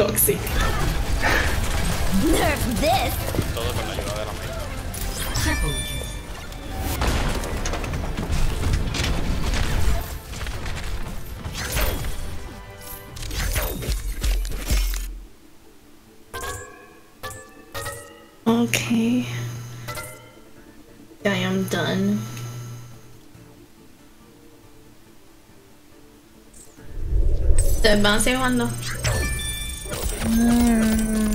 Toxic. Nerf this. Todo con la ayuda de la main. Okay. I am done. ¿Ustedes van a seguir jugando?